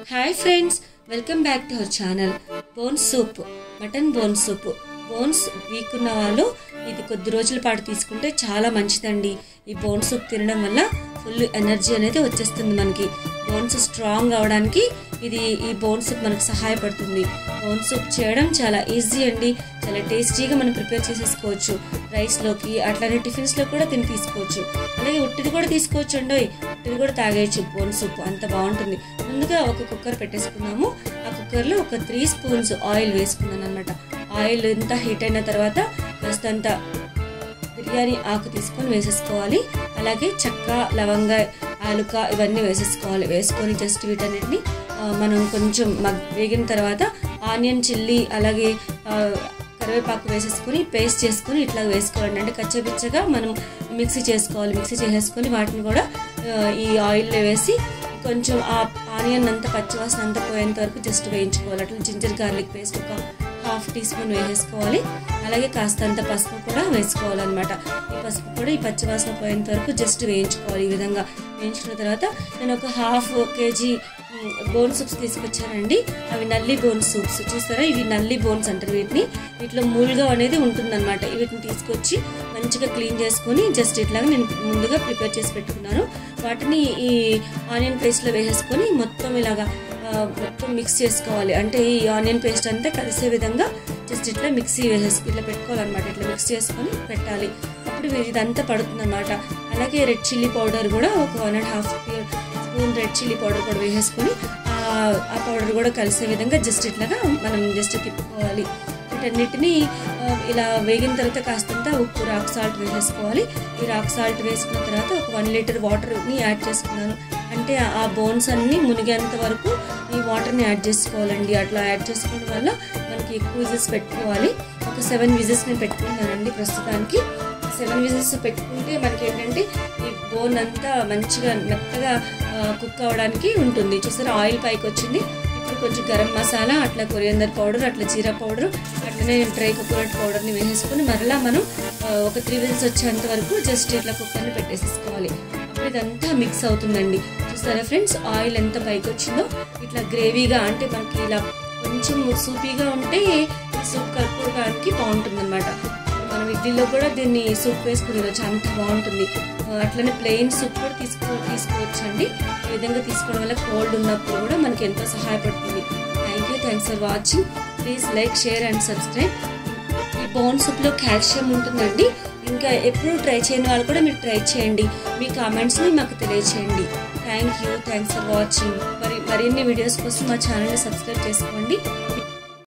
Hi friends, welcome back to our channel. Bones soup, mutton bones soup. Bones weak ఉన్న వాళ్ళు ఇది కొద్ది రోజుల పాటు తీసుకుంటే చాలా మంచిదండి. ఈ బోన్ సూప్ తినడం వల్ల ఫుల్ ఎనర్జీ అనేది వచ్చేస్తుంది. మనకి బోన్స్ స్ట్రాంగ్ అవడానికి ఈ బోన్ సూప్ మనకు సహాయపడుతుంది. బోన్ సూప్ చేయడం చాలా ఈజీ అండి. చాలా టేస్టీగా మనం ప్రిపేర్ చేసేసుకోవచ్చు. రైస్లోకి అట్లానే టిఫిన్స్లో కూడా తీసుకోవచ్చు. అలాగే ఉట్టిది కూడా తీసుకోవచ్చు అండి. ఉట్టిది కూడా తాగేయచ్చు బోన్ సూప్, అంత బాగుంటుంది. ముందుగా ఒక కుక్కర్ పెట్టేసుకున్నాము. ఆ కుక్కర్లో ఒక 3 స్పూన్స్ ఆయిల్ వేసుకున్నాను అనమాట. ఆయిల్ ఇంత హీట్ అయిన తర్వాత కాస్తంత బిర్యానీ ఆకు తీసుకొని వేసేసుకోవాలి. అలాగే చెక్క, లవంగ, యాలుక ఇవన్నీ వేసేసుకోవాలి. వేసుకొని జస్ట్ వీటన్నిటిని మనం కొంచెం వేగిన తర్వాత ఆనియన్, చిల్లీ, అలాగే కరివేపాకు వేసేసుకొని పేస్ట్ చేసుకొని ఇట్లా వేసుకోవాలండి. అంటే కచ్చపిచ్చగా మనం మిక్సీ చేసుకోవాలి. మిక్సీ చేసేసుకొని వాటిని కూడా ఈ ఆయిల్లో వేసి కొంచెం ఆ ఆనియన్ అంతా పచ్చివాసన అంతా పోయేంత వరకు జస్ట్ వేయించుకోవాలి. అట్లా జింజర్ గార్లిక్ పేస్ట్ ఒక 1/2 టీ స్పూన్ వేసేసుకోవాలి. అలాగే కాస్తంత పసుపు కూడా వేసుకోవాలన్నమాట. ఈ పసుపు కూడా ఈ పచ్చివాసన పోయేంత వరకు జస్ట్ వేయించుకోవాలి. ఈ విధంగా వేయించుకున్న తర్వాత నేను ఒక 1/2 kg బోన్ సూప్స్ తీసుకొచ్చానండి. అవి నల్లి బోన్ సూప్స్, చూస్తారా? ఇవి నల్లి బోన్స్ అంటారు వీటిలో మూలుగా అనేది ఉంటుందన్నమాట. వీటిని తీసుకొచ్చి మంచిగా క్లీన్ చేసుకొని జస్ట్ ఇట్లాగా నేను ముందుగా ప్రిపేర్ చేసి పెట్టుకున్నాను. వాటిని ఈ ఆనియన్ పేస్ట్లో వేసేసుకొని మొత్తం ఇలాగా మొత్తం మిక్స్ చేసుకోవాలి. అంటే ఈ ఆనియన్ పేస్ట్ అంతా కలిసే విధంగా జస్ట్ ఇట్లా మిక్సీ ఇట్లా పెట్టుకోవాలన్నమాట. ఇట్లా మిక్స్ చేసుకొని పెట్టాలి. అప్పుడు ఇదంతా పడుతుంది అన్నమాట. అలాగే రెడ్ చిల్లీ పౌడర్ కూడా ఒక 1.5 స్పూన్ రెడ్ చిల్లీ పౌడర్ కూడా వేసేసుకొని ఆ పౌడర్ కూడా కలిసే విధంగా జస్ట్ ఇట్లాగా మనం జస్ట్ తిప్పుకోవాలి. వీటన్నిటిని ఇలా వేగిన తర్వాత కాస్తంత ఉప్పు, రాక్ సాల్ట్ వేసేసుకోవాలి. ఈ రాక్ సాల్ట్ వేసుకున్న తర్వాత ఒక 1 లీటర్ వాటర్ని యాడ్ చేసుకున్నాను. అంటే ఆ బోన్స్ అన్నీ మునిగేంత వరకు ఈ వాటర్ని యాడ్ చేసుకోవాలండి. అట్లా యాడ్ చేసుకోవడం వల్ల మనకి ఎక్కువ విజిల్స్ పెట్టుకోవాలి. ఒక 7 విజిల్స్ నేను పెట్టుకున్నానండి ప్రస్తుతానికి. 7 విజిల్స్ పెట్టుకుంటే మనకి ఏంటంటే ఈ బోన్ అంతా మంచిగా మెత్తగా కుక్ అవ్వడానికి ఉంటుంది. చూసారా, ఆయిల్ పైకి వచ్చింది. ఇప్పుడు కొంచెం గరం మసాలా, అట్లా కొరియందర్ పౌడర్, అట్లా జీరా పౌడర్, అట్లనే డ్రై కోకోనట్ పౌడర్ని వేసేసుకొని మరలా మనం ఒక 3 విజిల్స్ వచ్చేంత వరకు జస్ట్ ఇట్లా కుక్కర్ని పెట్టేసేసుకోవాలి. అప్పుడు ఇదంతా మిక్స్ అవుతుందండి. చూస్తారా ఫ్రెండ్స్, ఆయిల్ ఎంత పైకి వచ్చిందో. ఇట్లా గ్రేవీగా, అంటే మనకి ఇలా కొంచెం సూపీగా ఉంటే ఈ సూప్ కలుపుకోవడానికి బాగుంటుంది అనమాట. మనం ఇడ్లీలో కూడా దీన్ని సూప్ వేసుకుని తినొచ్చు, అంత బాగుంటుంది. అట్లనే ప్లెయిన్ సూప్ కూడా తీసుకోవచ్చు అండి. ఈ విధంగా తీసుకోవడం వల్ల కోల్డ్ ఉన్నప్పుడు కూడా మనకి ఎంతో సహాయపడుతుంది. Thanks for watching. Please like, share and subscribe. ఈ బోన్ సూప్లో కాల్షియం ఉంటుందండి. ఇంకా ఎప్పుడు ట్రై చేయని వాళ్ళు కూడా మీరు ట్రై చేయండి. మీ కామెంట్స్ని మాకు తెలియచేయండి. Thanks for watching. మరిన్ని వీడియోస్ కోసం మా ఛానల్ని సబ్స్క్రైబ్ చేసుకోండి.